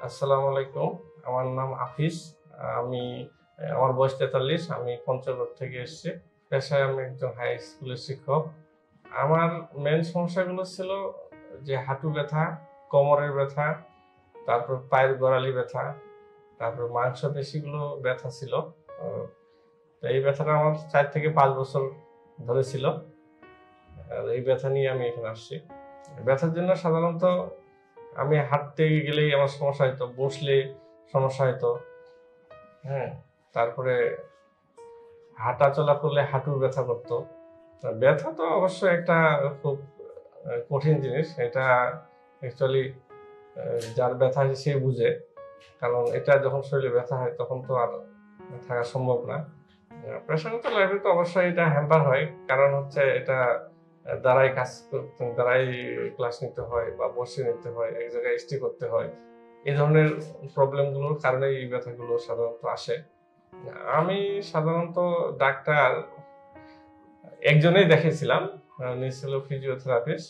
আসসালামু আলাইকুম। আমার নাম আফিস। আমি আমার বয়স ৪৩। আমি পঞ্চগড় থেকে এসেছি। পেশায় আমি একজন হাই স্কুলের শিক্ষক। আমার মেন সমস্যাগুলো ছিল যে হাঁটু ব্যথা, কোমরের ব্যথা, তারপর পায়ের গোড়ালি ব্যথা, তারপর মাংসপেশিগুলো ব্যথা ছিল। তো এই ব্যথাটা আমার ৪ থেকে ৫ বছর ধরে ছিল। আর এই ব্যথা নিয়ে আমি এখানে আসছি। ব্যথার জন্য সাধারণত আমি হাঁটতে গেলেই আমার সমস্যা হতো, বসলে সমস্যা হতো। হ্যাঁ, তারপরে হাঁটা চলা করলে হাঁটুর ব্যথা করতো। ব্যথা তো অবশ্যই একটা খুব কঠিন জিনিস। এটা অ্যাকচুয়ালি যার ব্যথা আছে সে বুঝে, কারণ এটা যখন শরীরে ব্যথা হয় তখন তো আর থাকা সম্ভব না। পেশাগত লাইফে তো অবশ্যই এটা হ্যাম্পার হয়, কারণ হচ্ছে এটা দাঁড়াই কাজ করতে, দাঁড়াই ক্লাস নিতে হয় বা বসে নিতে হয়, এক জায়গায় স্টে করতে হয়। এই ধরনের প্রবলেমগুলোর কারণে এই ব্যথাগুলো সাধারণত আসে। আমি সাধারণত ডাক্তার একজনেই দেখিয়েছিলাম, উনি ছিল ফিজিওথেরাপিস্ট,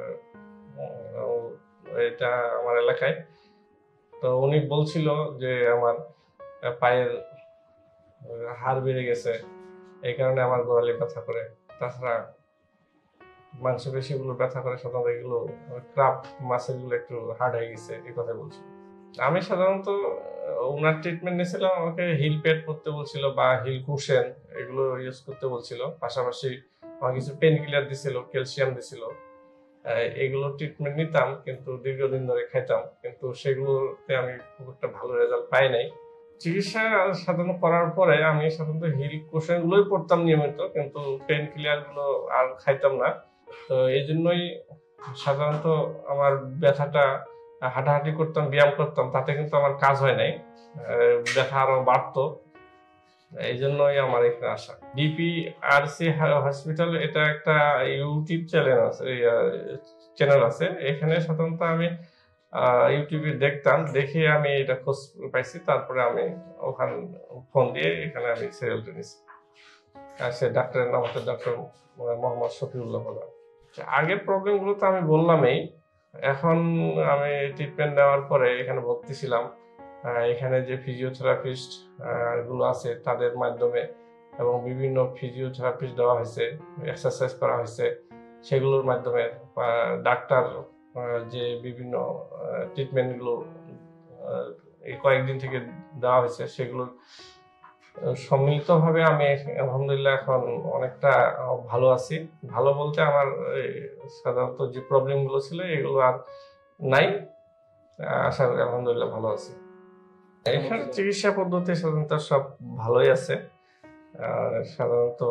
এটা আমার এলাকায়। তো উনি বলছিল যে আমার পায়ের হাড় বেড়ে গেছে, এই কারণে আমার গোড়ালি ব্যথা করে। তাছাড়া মাংসপেশিগুলো ব্যথা করে, সাধারণত এগুলো ক্রাফট মাসেলগুলো একটু হার্ড হয়ে গেছে, এই কথা বলছিল। আমি সাধারণত ওনার ট্রিটমেন্ট নিয়েছিলাম, আমাকে হিল প্যাড করতে বলছিল বা হিল কুশন এগুলো ইউজ করতে বলছিল। পাশাপাশি আমার কিছু পেন কিলার দিছিল, ক্যালসিয়াম দিছিল। এগুলো ট্রিটমেন্ট নিতাম, কিন্তু দীর্ঘদিন ধরে খাইতাম, কিন্তু সেগুলোতে আমি খুব একটা ভালো রেজাল্ট পাই নাই। চিকিৎসা সাধারণত করার পরে আমি সাধারণত হিল কুশন গুলোই পড়তাম নিয়মিত, কিন্তু পেন কিলার গুলো আর খাইতাম না। তো এই জন্যই সাধারণত আমার ব্যথাটা, হাঁটাহাঁটি করতাম, ব্যায়াম করতাম, তাতে কিন্তু আমার কাজ হয় নাই, ব্যথা আরো বাড়তো। এই জন্যই আমার এখানে আসা। ডিপিআরসি হসপিটাল, এটা একটা ইউটিউব চ্যানেল আছে। এখানে সাধারণত আমি ইউটিউবে দেখতাম, দেখে আমি এটা খোঁজ পাইছি, তারপরে আমি ওখানে ফোন দিয়ে এখানে আমি সিরিয়ালটা নিছি। আর সে ডাক্তারের নাম হচ্ছে ডক্টর মোহাম্মদ শফিউল্লাহ প্রধান। আগের প্রবলেমগুলো তো আমি বললামই। এখন আমি ট্রিটমেন্ট নেওয়ার পরে এখানে ভর্তি ছিলাম। এখানে যে ফিজিওথেরাপিস্ট গুলো আছে তাদের মাধ্যমে এবং বিভিন্ন ফিজিওথেরাপিস্ট দেওয়া হয়েছে, এক্সারসাইজ করা হয়েছে, সেগুলোর মাধ্যমে ডাক্তার যে বিভিন্ন ট্রিটমেন্টগুলো এই কয়েকদিন থেকে দেওয়া হয়েছে, সেগুলোর সম্মিলিতভাবে আমি আলহামদুলিল্লাহ এখন অনেকটা ভালো আছি। ভালো বলতে আমার সাধারণত যে প্রবলেমগুলো ছিল এগুলো আর নাই। আশা করি আলহামদুলিল্লাহ ভালো আছি। এখানে চিকিৎসা পদ্ধতি সাধারণত সব ভালোই আছে। সাধারণত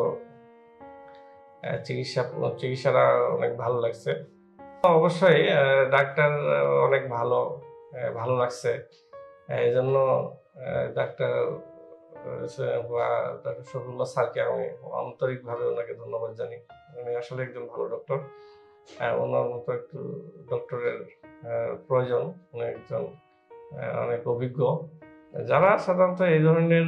চিকিৎসাটা অনেক ভালো লাগছে। অবশ্যই ডাক্তার অনেক ভালো লাগছে। এই জন্য ডাক্তার শফিউল্লাহ স্যারকে আমি আন্তরিকভাবে ওনাকে ধন্যবাদ জানি। উনি আসলে একজন ভালো ডক্টর। ওনার মতো একটু ডক্টরের প্রয়োজন। উনি একজন অনেক অভিজ্ঞ। যারা সাধারণত এই ধরনের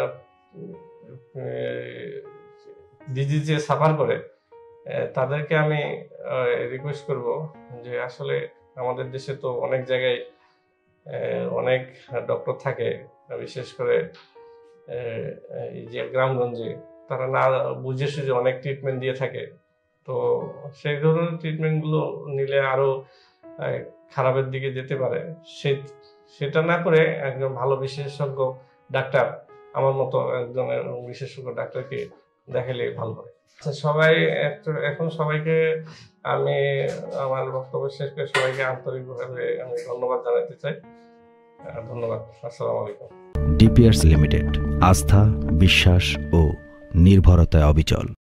ডিজিজে সাফার করে, তাদেরকে আমি রিকোয়েস্ট করব যে আসলে আমাদের দেশে তো অনেক জায়গায় অনেক ডক্টর থাকে, বিশেষ করে এই যে গ্রামগঞ্জে তারা না বুঝে সুঝে অনেক ট্রিটমেন্ট দিয়ে থাকে। তো সেই ধরনের ট্রিটমেন্টগুলো নিলে আরো খারাপের দিকে যেতে পারে। সেটা না করে একজন ভালো বিশেষজ্ঞ ডাক্তার, আমার মতো একজনের বিশেষজ্ঞ ডাক্তারকে দেখালে ভালো হয়। আচ্ছা, এখন সবাইকে আমি আমার বক্তব্য শেষ করে সবাইকে আন্তরিকভাবে আমি ধন্যবাদ জানাতে চাই। ধন্যবাদ। আসসালামু আলাইকুম। ডিপিআরসি লিমিটেড, আস্থা, বিশ্বাস ও নির্ভরতায় অবিচল।